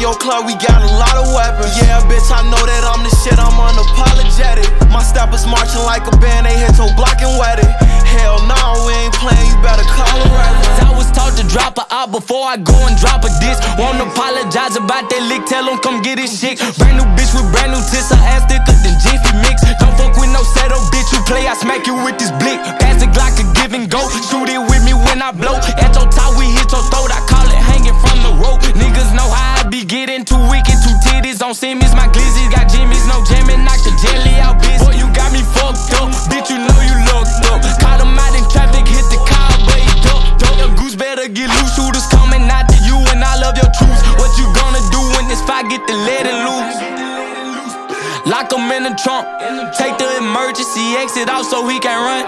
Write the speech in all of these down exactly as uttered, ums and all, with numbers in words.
your club, we got a lot of weapons. Yeah, bitch, I know that I'm the shit, I'm unapologetic. My steppers marching like a band, they hit your block and wet it. Hell no, we ain't playing, you better call a reference. I was taught to drop her out before I go and drop a diss. Won't apologize about that lick, tell him come get his shit. Brand new bitch with brand new tits, her ass thicker than Jiffy Mix. Don't fuck with no settle, bitch, you play, I smack you with this blick. Pass the Glock to give and go, shoot it with me when I blow. At your top, we hit your throat, I call it hanging from the rope. Niggas know how I be getting too wicked, two titties on Simmons, my glizzies got jimmies, no jamming, knock the jelly out, bitch. Boy, you got me fucked up, bitch, you know you looked up. Caught him out in traffic, hit the car, but he ducked up. Your goose better get loose, shooters coming out to you, and I love your truth. What you gonna do when this fight get to let it loose? Lock him in the trunk, take the emergency exit out so he can run.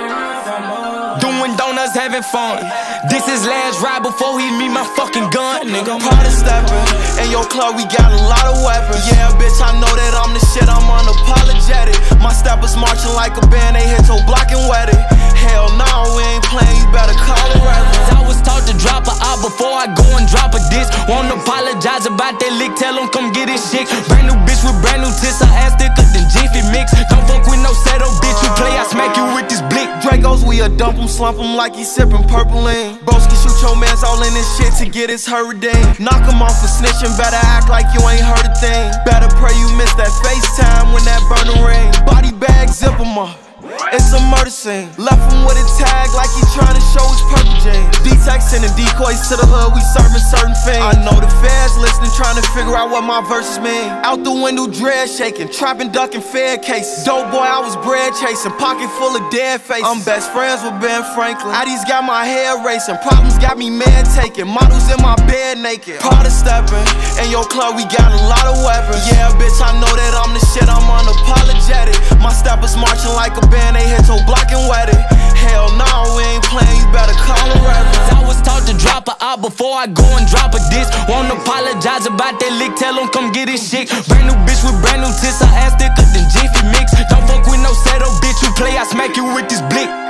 Doing donuts, having fun. This is last ride before he meet my fucking gun, nigga. Party stepping, in your club we got a lot of weapons. Yeah, bitch, I know that I'm the shit, I'm unapologetic. My steppers marching like a band, they hit your block and wet it. Hell no, we ain't playing, you better call a reference. I was taught to drop her out before I go and drop a diss. Won't apologize about that lick, tell him come get his shit. Brand new bitch with brand new tits, her ass thicker than Jiffy Mix. Don't fuck with no settle, bitch, you play, I smack you with this blick. Dracos, we a dump him, slump him like he sippin' purple lean. Broski shoot your mans all in this shit to get his her redeemed. Knock him off for snitching, better act like you ain't heard a thing. Better pray you miss that FaceTime when that burner ring. Body bag, zip him up, it's a murder scene. Left him with a tag like he tryna show his purple jeans. D-Tex sending decoys to the hood, we serving certain things. I know the feds listening, trying to figure out what my verses mean. Out the window, dread shaking, trapping, ducking, fed cases. Dope boy, I was bread chasing, pocket full of dead faces. I'm best friends with Ben Franklin. Addies got my hair racing, problems got me mad taking. Models in my bed naked. Party stepping, in your club we got a lot of weapons. Yeah, bitch, I know that I'm the shit, I'm unapologetic. My steppers marching like a band, they hit your block and wet it. Hell no, we ain't playing, you better call a reference. I was taught to drop her out before I go and drop a diss. Won't apologize about that lick, tell him come get his shit. Brand new bitch with brand new tits, her ass thicker than Jiffy Mix. Don't fuck with no settle, bitch, you play, I smack you with this blick.